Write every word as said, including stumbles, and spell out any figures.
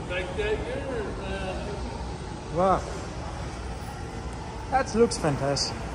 Like that, yeah. Uh, Wow. That looks fantastic.